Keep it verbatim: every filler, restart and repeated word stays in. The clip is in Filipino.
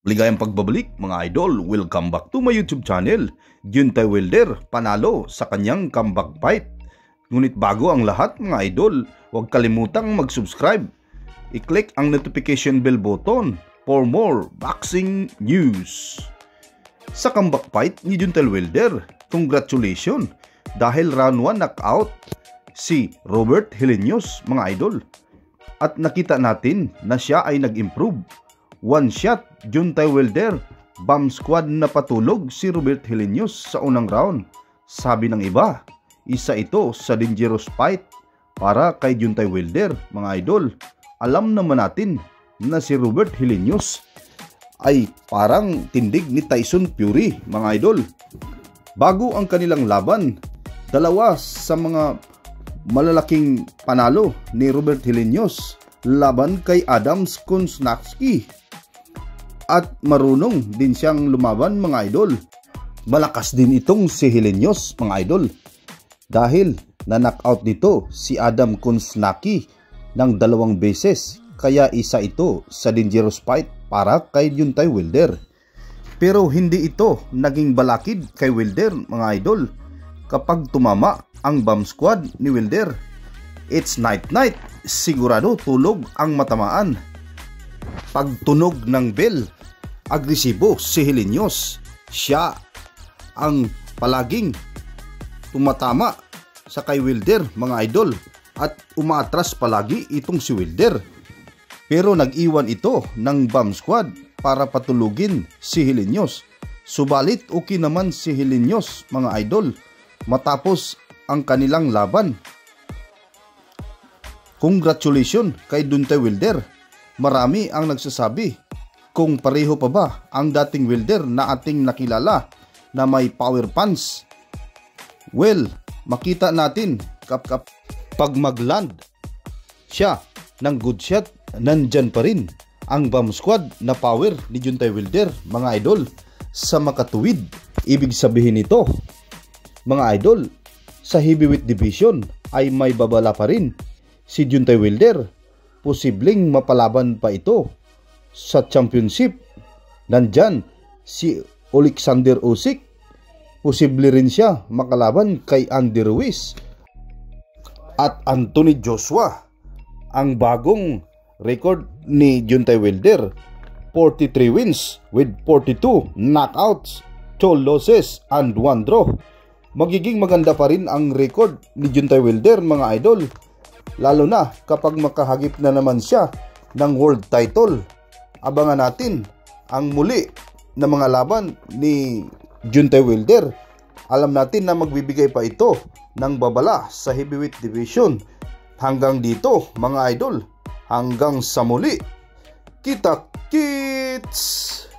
Ligayang pagbabalik mga idol, welcome back to my YouTube channel. Juntay Wilder panalo sa kanyang comeback fight. Ngunit bago ang lahat mga idol, huwag kalimutang mag-subscribe. I-click ang notification bell button for more boxing news. Sa comeback fight ni Juntay Wilder, congratulations dahil round one knockout si Robert Helenius mga idol. At nakita natin na siya ay nag-improve. One shot, Juntay Wilder, bomb squad na patulog si Robert Helenius sa unang round. Sabi ng iba, isa ito sa dangerous fight para kay Juntay Wilder mga idol. Alam naman natin na si Robert Helenius ay parang tindig ni Tyson Fury mga idol. Bago ang kanilang laban, dalawa sa mga malalaking panalo ni Robert Helenius laban kay Adam Kownacki. At marunong din siyang lumaban mga idol. Malakas din itong si Helenius mga idol. Dahil na-knockout nito si Adam Kownacki ng dalawang beses. Kaya isa ito sa dangerous fight para kay Juntay Wilder. Pero hindi ito naging balakid kay Wilder mga idol. Kapag tumama ang bomb squad ni Wilder, it's night night. Sigurado tulog ang matamaan. Pagtunog ng bell, agresibo si Helenius. Siya ang palaging tumatama sa kay Wilder mga idol at umaatras palagi itong si Wilder. Pero nag-iwan ito ng bomb squad para patulugin si Helenius. Subalit okay naman si Helenius mga idol matapos ang kanilang laban. Congratulations kay Juntay Wilder. Marami ang nagsasabi kung pareho pa ba ang dating Wilder na ating nakilala na may power punch. Well, makita natin kap kap pag magland siya ng good shot, nandyan pa rin ang bomb squad na power ni Juntay Wilder mga idol sa makatuwid. Ibig sabihin nito mga idol, sa heavyweight division ay may babala pa rin si Juntay Wilder. Posibleng mapalaban pa ito sa championship. Nandyan si Alexander Usyk. Posible rin siya makalaban kay Andy Ruiz at Anthony Joshua. Ang bagong record ni Juntay Wilder, forty-three wins with forty-two knockouts, two losses and one draw. Magiging maganda pa rin ang record ni Juntay Wilder mga idol, lalo na kapag makahagip na naman siya ng world title. Abangan natin ang muli na mga laban ni Juntay Wilder. Alam natin na magbibigay pa ito ng babala sa heavyweight division. Hanggang dito mga idol, hanggang sa muli, kita-kits!